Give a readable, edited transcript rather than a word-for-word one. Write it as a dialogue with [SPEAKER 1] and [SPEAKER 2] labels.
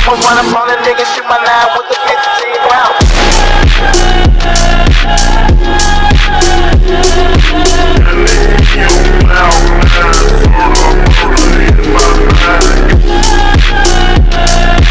[SPEAKER 1] I'ma run up on a nigga, shoot my nine with the